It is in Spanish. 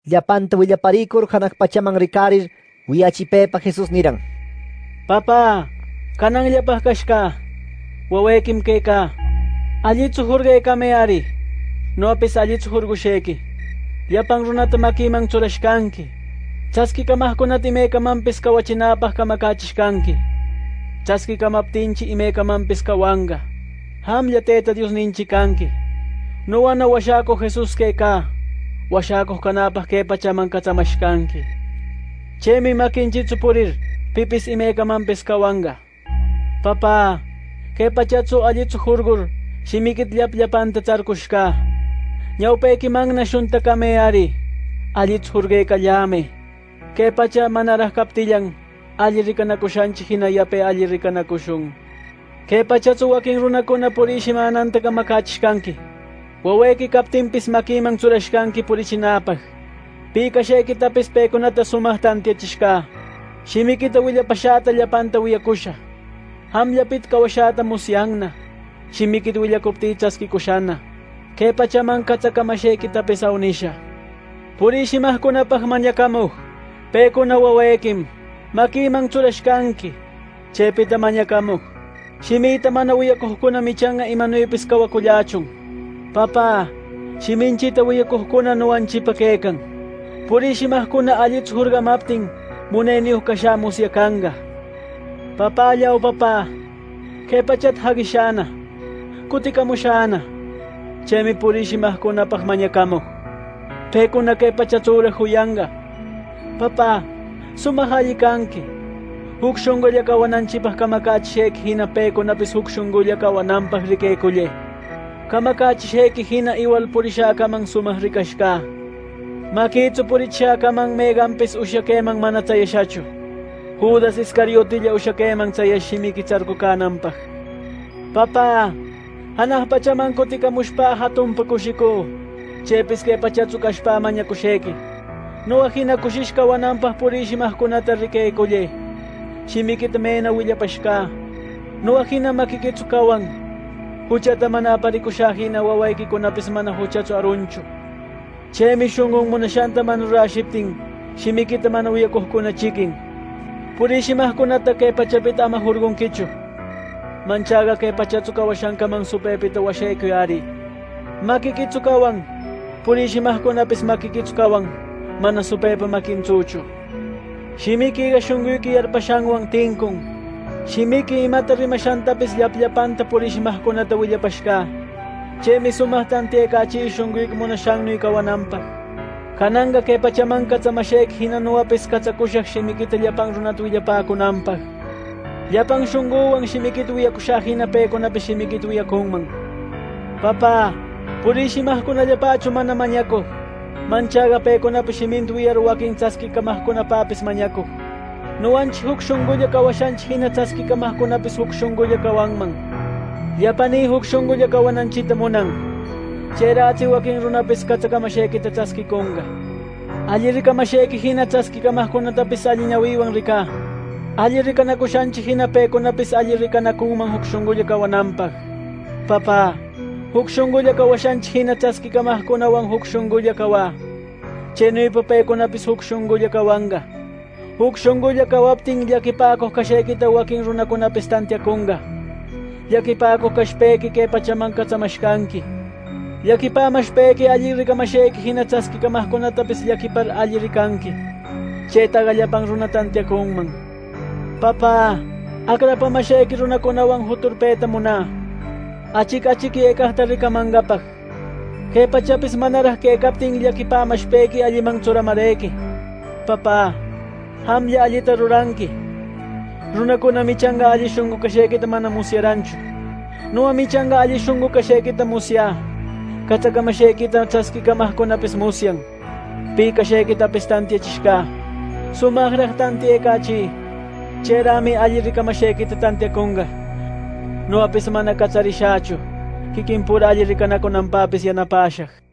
Llapanta willaparikur hanak pachaman rikarir wiyachipepa Jesús niran: Papa, kanang llapaj kashka, wawekim keka, allitsu hurgeka meari, no apis allitsu hurgusheki, llapan runata makiman churashkanki, chaski kamahkunata imekamampis kawachinapaj kamakachishkanki, chaski kamaptinchi imekamampis kawanga, hamlla teta Dios ninchi kanki, no wana washako Jesús keka, washako kanapaj ke pachaman katsamashkanki, chemi makinchitsu purir, pipis imekamampis kawanga. Papa, ke pachatsu allitsu hurgur, shimikit llapanta tsarkushka. Ñawpayki magna shunta kameari, allitsu hurgeka llame. Ke pacha manaraj kaptillan, alli rikanakushanchi hina yape alli rikanakushun. Ke pachatsu wakin runakuna purishi mananta kamakachishkanki. Waweki kaptinpis makiman churashkanki purichinapaj. Pika shekitapis pekunata sumaj tantiachishka. Shimikita willapashata llapanta willakusha. Hamllapit kawashata musyanna. Shimikit willakupti chaskikushana. Ke pachaman katsakamashekitapis awnisha. Purishimajkunapaj mañakamuj. Pekuna wawekim. Makiman churashkanki. Chepita mañakamuj. Shimita mana willakuqkuna michanga imanuypis kawakullachun. Papa, shiminchita willakuqkuna nuwanchipa kekan. Purishimajkuna allitsu hurgamaptin munayniuj kasha musyakanga. Papa llaw papa, ke pachat hagishana, kutikamushana. Chemi purishimajkunapaj mañakamuj. Pekuna ke pachatsura huyanga. Papa, sumaj alli kanki. Huk shunqulla kawananchipaj kamakachisheki hina pekunapis huk shunqulla kawananpaj rikaykullay. Kamakachisheki hina iwal purishakaman sumaj rikashka. Makitsu purichakaman megampis ushakeman mana tsayashachu. Judas Iscariotilla ushakeman tsayashimiki tsarkukananpaj. Papa, hanaj pachaman kutikamushpa hatunpa kushiku. Chepis ke pachatsu kashpa mañakusheki. Nuwa hina kushishka wananpaj purishimajkunata rikaykullay. Shimikita mena willapashka. Nuwa hina makikitsu kawan. Huchata mana aparikusha hina wawaykikunapis mana huchatsu arunchu. Chemi shungun munashanta manurashiptin, shimikita mana willakuqkuna chikin. Purishimajkunata ke pachapita ama hurgunkichu. Manchaga ke pachatsu kawashankaman supepita washaykuyari. Makikitsu kawan, purishimajkunapis makikitsu kawan, mana supepa makinchuchu. Shimikiga shunguyki yarpashanwan tinkun. Shimiki imata rimashantapis llaplapanta purishimajkunata willapashka. Chemi sumaj tantiekachi shunguyk munashannuy kawananpaj. Kananga ke pachaman katsamashek hina nuwapis katsakushaq shimikita llapan runata willapakunanpaj. Llapan shunguwan shimikita willakushaq hina pekunapis shimikita willakunman. Papa, purishimajkuna llapachu mana mañakuj. Manchaga pekunapis shiminta wiyar wakin tsaskikamajkunapapis mañakuj. Nuwanchik huk shunqulla kawashanchik hina tsaskikamajkunapis huk shunqulla kawanman. Llapani huk shunqulla kawananchita munan. Chayrachi wakin runapis katsakamashekita tsaskikunga. Alli rikamasheki hina tsaskikamajkunatapis alli ñawiwan rika. Alli rikanakushanchik hina pekunapis alli rikanakunman huk shunqulla kawananpaj. Papa, huk shunqulla kawashanchik hina tsaskikamajkunawan huk shunqulla kawa. Chaynuypa pekunapis huk shunqulla kawanga. Huk shunqulla kawaptin llakipakuq kashekita wakin runakunapis tantiakunga. Llakipakuq kashpeki ke pachaman katsamashkanki. Llakipamashpeki alli rikamasheki hina tsaskikamajkunatapis llakipar alli rikanki. Chaytaqa llapan runa tantiakunman. Papa, akrapamasheki runakunawan huturpeta muna. Achik yaykaqta rikamangapaq. Ke pachapis manaraj keykaptin llakipamashpeki alliman churamarayki. Papa, hamlla allita ruranki. Runakuna michanga alli shunqu kashekita mana musyaranchu. Nuwa michanga alli shunqu kashekita musya. Katsakamashekita tsaskikamajkunapis musyan. Pi kashekitapis tantiachishka. Sumaqraq tantiekachi. Chayrami alli rikamashekita tantiakunga. Nuwapis mana katsarishachu. Kikin pura alli rikanakunanpapis yanapashaq.